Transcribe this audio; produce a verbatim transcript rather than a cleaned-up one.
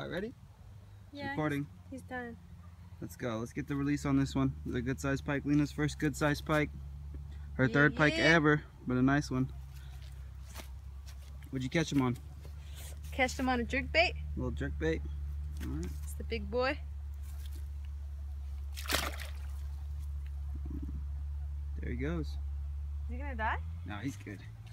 Alright, ready? Yeah, Recording. He's, he's done. Let's go. Let's get the release on this one. This is a good sized pike. Lena's first good sized pike. Her yeah, third yeah. pike ever, but a nice one. What'd you catch him on? Catch him on a jerk bait. A little jerk bait. Alright. It's the big boy. There he goes. Is he gonna die? No, he's good.